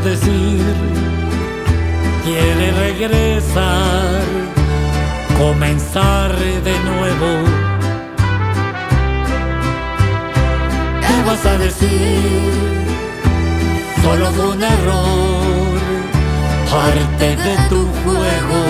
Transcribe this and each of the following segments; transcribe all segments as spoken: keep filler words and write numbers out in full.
decir? Quiere regresar, comenzar de nuevo. ¿Qué vas a decir? Solo fue un error, parte de tu juego.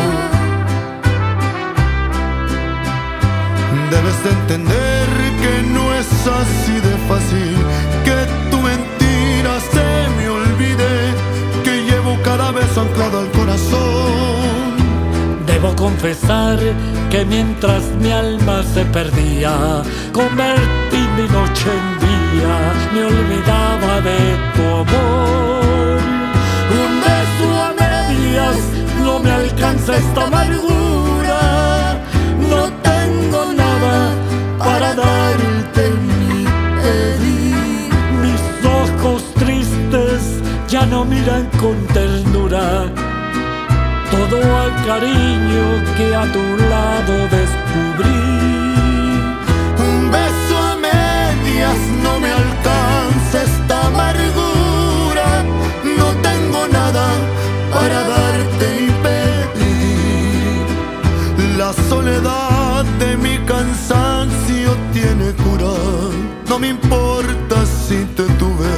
Debes de entender que no es así de fácil, que tu mentira se me olvide, que llevo cada vez anclado al corazón. Debo confesar que mientras mi alma se perdía, convertí mi noche en día, me olvidaba de tu amor. Un beso a medias no me alcanza esta amargura, no tengo nada para darte ni pedir. Mis ojos tristes ya no miran con ternura todo el cariño que a tu lado descubrí. Un beso a medias no me alcanza esta amargura, no tengo nada para darte ni pedir. La soledad de mi cansancio tiene cura, no me importa si te tuve.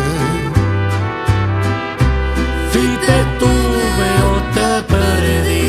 Si te tuve o te perdí.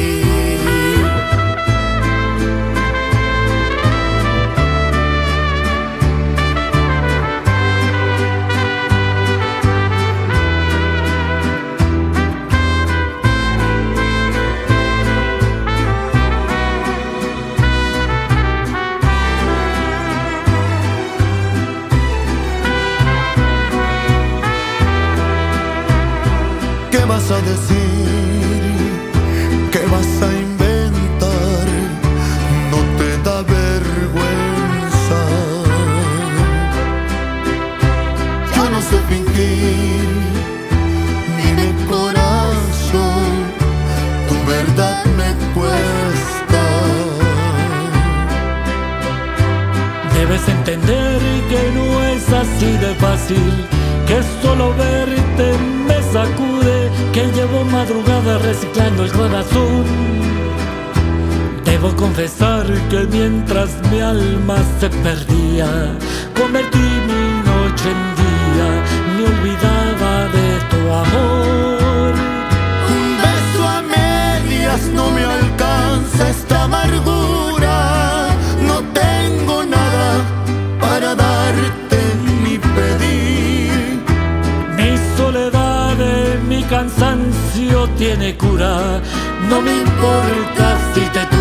¿Qué vas a decir? ¿Qué vas a inventar? ¿No te da vergüenza? Yo no sé fingir, ni mi corazón, tu verdad me cuesta. Debes entender que no es así de fácil, que solo verte me sacude, que llevo madrugada reciclando el corazón. Debo confesar que mientras mi alma se perdía, convertí mi noche en día, me olvidaba de tu amor. Un beso a medias no me alcanza esta amargura, no tengo nada para darte ni pedir. Mi soledad de mi cansancio tiene cura, no me importa si te